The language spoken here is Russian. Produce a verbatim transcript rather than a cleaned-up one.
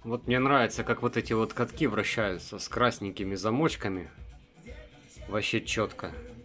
Вот мне нравится, как вот эти вот катки вращаются с красненькими замочками. Вообще четко.